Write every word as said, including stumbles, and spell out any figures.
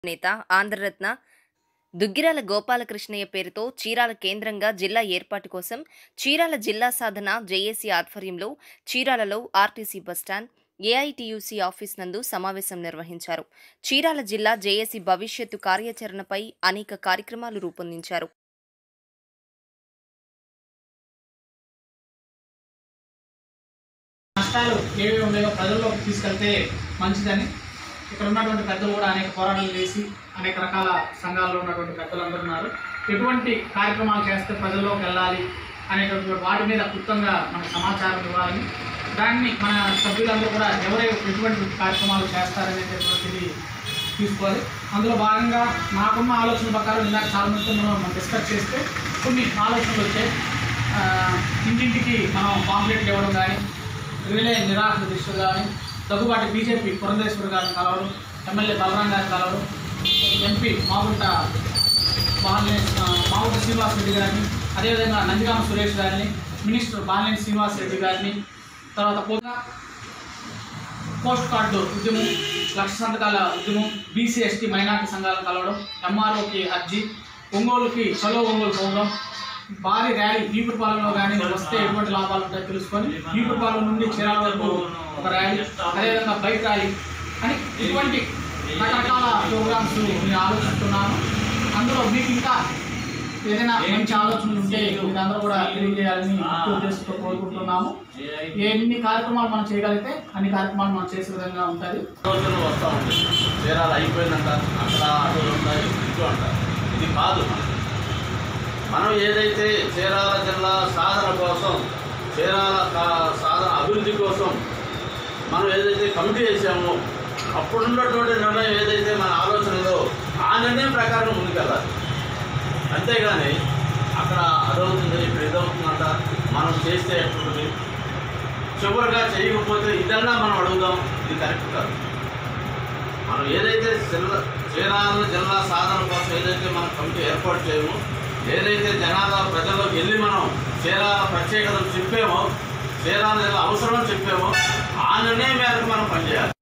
నేత ఆంధ్రరత్న దుగ్గిరాల గోపాలకృష్ణయ్య పేరుతో చీరాల కేంద్రంగా జిల్లా ఏర్పాటు కోసం చీరాల జిల్లా సాధన జేఏసీ ఆధ్వర్యంలో చీరాలలో ఆర్టీసీ బస్టాండ్ ఏఐటీయూసీ ఆఫీస్ నందు సమావేశం నిర్వహించారు. చీరాల జిల్లా జేఏసీ భవిష్యత్తు కార్యాచరణపై అనేక కార్యక్రమాలు రూపొందించారు. నష్టాలు ఏవేవి ఉన్నాయో ప్రజల్లోకి తీసుకెళ్తే మంచిదని ఇక్కడ ఉన్నటువంటి పెద్దలు కూడా అనేక పోరాటాలు చేసి అనేక రకాల సంఘాల్లో ఉన్నటువంటి పెద్దలు అందరూ ఉన్నారు. ఎటువంటి కార్యక్రమాలు చేస్తే ప్రజల్లోకి వెళ్ళాలి అనేటువంటి వాటి మీద క్లుప్తంగా మనకు సమాచారం ఇవ్వాలని, దాన్ని మన సభ్యులందరూ కూడా ఎవరు ఎటువంటి కార్యక్రమాలు చేస్తారనేటటువంటిది తీసుకోవాలి. అందులో భాగంగా నాకున్న ఆలోచన ప్రకారం ఇలా చాలా మందితో మనం డిస్కస్ చేస్తే కొన్ని ఆలోచనలు వచ్చాయి. ఇంటింటికి మనం పాంప్లెట్లు ఇవ్వడం కానీ, రిలే నిరాకరణ దీక్షలు కానీ, దగ్గుబాటి బీజేపీ పురంధేశ్వరి గారిని కలవడం, ఎమ్మెల్యే బలరాం గారిని కలవడం, ఎంపీ మాగుంట మాగుంట శ్రీనివాస్ రెడ్డి గారిని, అదేవిధంగా నందిగామ సురేష్ గారిని, మినిస్టర్ బాలినేని శ్రీనివాస్ రెడ్డి గారిని, తర్వాత పోగా పోస్ట్ కార్డు ఉద్యమం, లక్ష సంతకాల ఉద్యమం, బీసీ ఎస్టీ మైనార్టీ సంఘాలను కలవడం, ఎంఆర్ఓకి అర్జీ, ఒంగోలుకి చలో ఒంగోలు పోవడం, భారీ ర్యాలీ ఈపురపాలెంలో కానీ వస్తే ఎటువంటి లాభాలు ఉంటాయో తెలుసుకొని ఈపురపాలెం నుండి చీరాల వరకు ఒక ర్యాలీ, అదేవిధంగా బైక్ ర్యాలీ అని ఇటువంటి రకరకాల ప్రోగ్రామ్స్ నేను ఆలోచిస్తున్నాను. అందులో మీకు ఇంకా ఏదైనా మంచి ఆలోచనలు ఉంటే మీరందరూ కూడా తెలియజేయాలని ఉద్దేశంతో కోరుకుంటున్నాము. ఎన్ని కార్యక్రమాలు మనం చేయగలిగితే అన్ని కార్యక్రమాలు మనం చేసే విధంగా ఉంటుంది. వస్తూ ఉంటుంది చీరాలు అయిపోయిందంట, అక్కడ ఆటోలు ఉంటాయి, ఇంటూ అంటారు. ఇది కాదు. మనం ఏదైతే చీరాల జిల్లా సాధన కోసం, చీరాల సాధన అభివృద్ధి కోసం మనం ఏదైతే కమిటీ వేసామో అప్పుడున్నటువంటి నిర్ణయం ఏదైతే మన ఆలోచనలో ఆ నిర్ణయం ప్రకారం ముందుకెళ్ళాలి. అంతేగాని అక్కడ అదవుతుంది, ఇప్పుడు ఇదవుతుందంట, మనం చేస్తే ఎట్లుంటుంది, చివరిగా చేయకపోతే ఇదన్నా మనం అడుగుదాం. ఇది కరెక్ట్ కాదు. మనం ఏదైతే జిల్లా చీరాల జిల్లా సాధన కోసం ఏదైతే మనం కమిటీ ఏర్పాటు చేయమో, ఏదైతే జనాల ప్రజల్లోకి వెళ్ళి మనం చీరాల ప్రత్యేకతను చెప్పామో, చీరాల జిల్లా అవసరం చెప్పామో ఆ నిర్ణయం మేరకు మనం పనిచేయాలి.